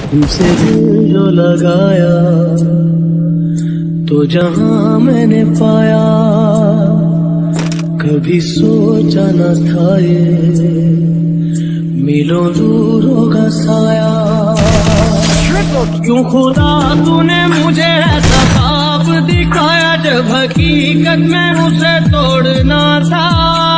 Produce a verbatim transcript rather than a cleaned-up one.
तुमसे दिल जो लगाया तो जहां मैंने पाया, कभी सोचा न था ये मिलो दूर होगा साया। क्यों खुदा तूने मुझे ऐसा ख्वाब दिखाया, जब हकीकत में उसे तोड़ना था।